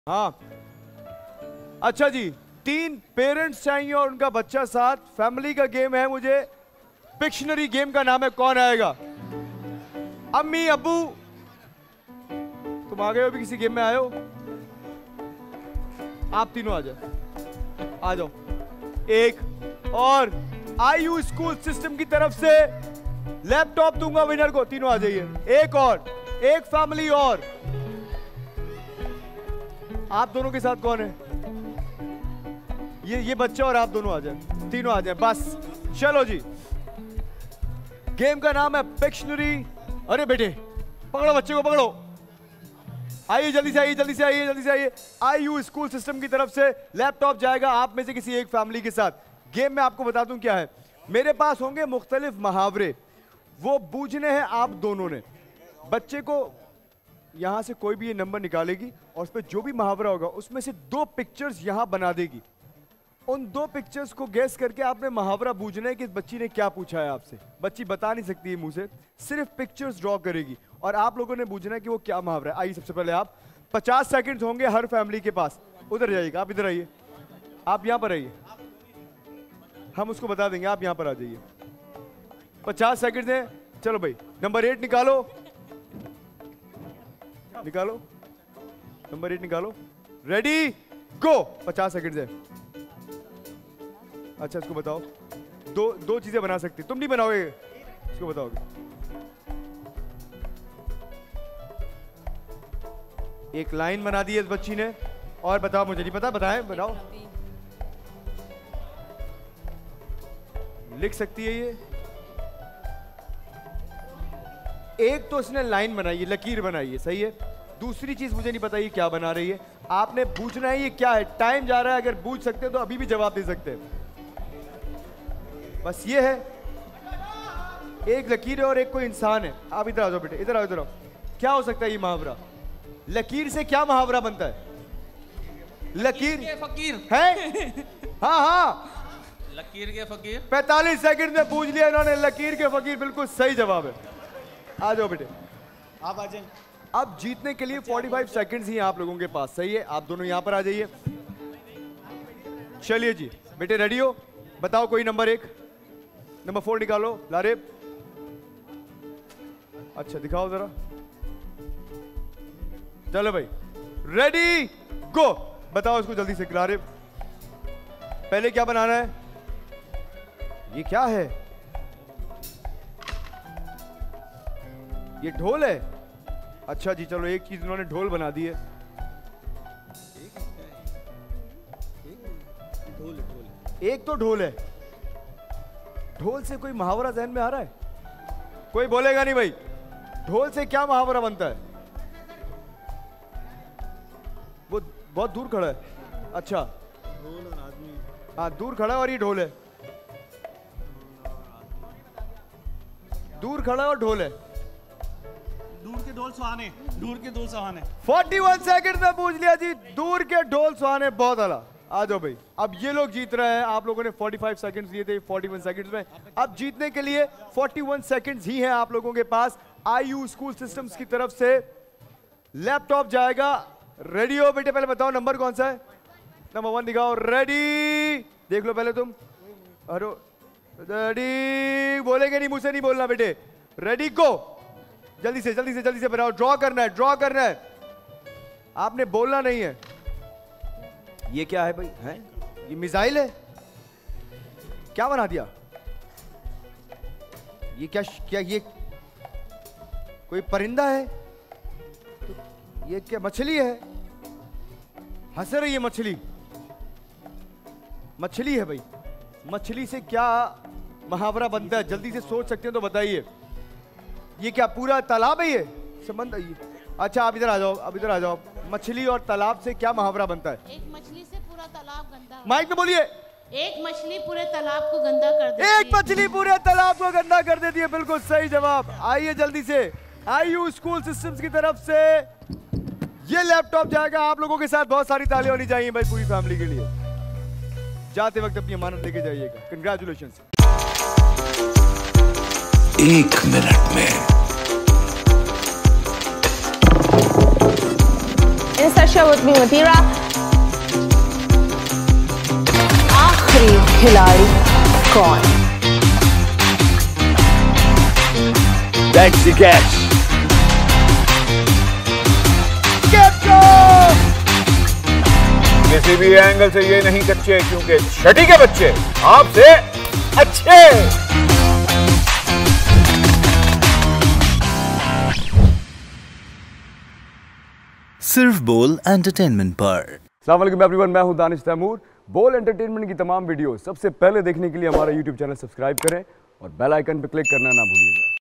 हाँ अच्छा जी, 3 पेरेंट्स चाहिए और उनका बच्चा साथ। फैमिली का गेम है। मुझे पिक्शनरी गेम का नाम है, कौन आएगा? अम्मी अब्बू तुम आ गए हो? भी किसी गेम में आए हो? आप तीनों आ जाओ, आ जाओ। एक और आईयू स्कूल सिस्टम की तरफ से लैपटॉप दूंगा विनर को। तीनों आ जाइए। एक और, एक फैमिली और। आप दोनों के साथ कौन है? ये बच्चा और आप दोनों आ जाए। तीनों आ जाए बस। चलो जी, गेम का नाम है पिक्शनरी। अरे बेटे पकड़ो, बच्चे को पकड़ो। आइए जल्दी से, आइए जल्दी से, आइए जल्दी से, आइए। आईयू स्कूल सिस्टम की तरफ से लैपटॉप जाएगा आप में से किसी एक फैमिली के साथ। गेम में आपको बता दूं क्या है। मेरे पास होंगे मुख्तलिफ मुहावरे, वो बूझने हैं आप दोनों ने। बच्चे को यहां से कोई भी ये नंबर निकालेगी और उस पर जो भी मुहावरा होगा उसमें से 2 पिक्चर्स यहां बना देगी। उन 2 पिक्चर्स को गैस करके आपने मुहावरा बूझना है कि इस बच्ची ने क्या पूछा है आपसे। बच्ची बता नहीं सकती है मुंह से, सिर्फ पिक्चर्स ड्रॉ करेगी और आप लोगों ने बूझना है कि वो क्या मुहावरा है। आइए सबसे पहले आप 50 सेकंड्स होंगे हर फैमिली के पास। उधर जाइएगा, आप इधर आइए, आप यहां पर आइए, हम उसको बता देंगे। आप यहां पर आ जाइए। 50 सेकंड्स हैं। चलो भाई, नंबर 8 निकालो, निकालो नंबर 8 निकालो। रेडी गो। 50 सेकंड्स है। अच्छा इसको बताओ। दो चीजें बना सकती, तुम नहीं बनाओगे, इसको बताओगे। एक लाइन बना दी है इस बच्ची ने। और बताओ, मुझे नहीं पता, बताएं, बताओ। लिख सकती है ये। एक तो इसने लाइन बनाई है, लकीर बनाई है, सही है। दूसरी चीज मुझे नहीं पता ये क्या बना रही है। आपने पूछना है ये क्या है। टाइम जा रहा है, अगर पूछ सकते हो तो अभी भी जवाब दे सकते हैं। बस ये है, एक लकीर है और एक कोई इंसान है। आप इधर आ जाओ बेटे, इधर आओ, इधर आओ। क्या हो सकता है ये मुहावरा? लकीर से क्या मुहावरा बनता है? लकीर के फकीर है। हाँ हाँ, लकीर के फकीर। 45 सेकंड में पूछ लिया इन्होंने। लकीर के फकीर बिल्कुल सही जवाब है। आ जाओ बेटे, आप आ जाएं। अब जीतने के लिए 45 सेकंड्स ही आप लोगों के पास, सही है। आप दोनों यहां पर आ जाइए। चलिए जी बेटे, रेडी हो? बताओ कोई नंबर 1। नंबर 4 निकालो लारेब। अच्छा दिखाओ जरा। चलो भाई, रेडी गो। बताओ इसको जल्दी से लारेब। पहले क्या बनाना है? ये क्या है? ये ढोल है। अच्छा जी, चलो एक चीज उन्होंने ढोल बना दी है। एक तो ढोल है। ढोल से कोई मुहावरा जहन में आ रहा है? कोई बोलेगा नहीं भाई। ढोल से क्या मुहावरा बनता है? वो बहुत दूर खड़ा है। अच्छा ढोल और आदमी। हाँ, दूर खड़ा है और ये ढोल है। दूर खड़ा है और ढोल है। दूर के ढोल सुहाने, दूर के ढोल सुहाने। 41 सेकंड में पूछ लिया जी। दूर के ढोल सुहाने, बहुत आला। आ जाओ भाई, अब ये लोग जीत रहे हैं। आप लोगों ने 45 सेकंड्स लिए थे, 41 सेकंड्स में। अब जीतने के लिए 41 सेकंड्स ही हैं आप लोगों के पास। आईयू स्कूल सिस्टम्स की तरफ से लैपटॉप जाएगा। रेडी हो बेटे? पहले बताओ नंबर कौन सा है। नंबर 1 दिखाओ। रेडी, देख लो पहले तुम। अरे रेडी बोलेंगे नहीं, मुझसे नहीं बोलना बेटे। Ready go. जल्दी से जल्दी से जल्दी से बनाओ। ड्रॉ करना है, ड्रॉ करना है, आपने बोलना नहीं है। ये क्या है भाई? है ये मिसाइल है? क्या बना दिया? ये क्या क्या ये कोई परिंदा है? तो ये क्या मछली है? हंस रही है मछली। मछली है भाई। मछली से क्या मुहावरा बनता है? जल्दी से सोच सकते हैं तो बताइए। ये क्या पूरा तालाब है? ये समंदर? अच्छा आप इधर आ जाओ, अब इधर आ जाओ। मछली और तालाब से क्या मुहावरा बनता है? एक मछली से पूरा तालाब गंदा। माइक में बोलिए। एक मछली पूरे तालाब को गंदा कर देती है। एक मछली पूरे तालाब को गंदा कर देती है, बिल्कुल सही जवाब। आइए जल्दी से, आईयू स्कूल सिस्टम्स की तरफ से ये लैपटॉप जाएगा आप लोगों के साथ। बहुत सारी तालियां होनी चाहिए भाई पूरी फैमिली के लिए। जाते वक्त अपनी अमानत लेके जाइएगा। कंग्रेचुलेशन। 1 मिनट में इन share with me Matira. आखिरी खिलाड़ी कौन? That's the catch. किसी भी एंगल से ये नहीं कच्चे, क्योंकि छठी के बच्चे आपसे अच्छे। सिर्फ बोल एंटरटेनमेंट पर। अस्सलाम वालेकुम एवरीवन, मैं हूं दानिश तैमूर। बोल एंटरटेनमेंट की तमाम वीडियो सबसे पहले देखने के लिए हमारा यूट्यूब चैनल सब्सक्राइब करें और बेल आइकन पर क्लिक करना ना भूलिएगा।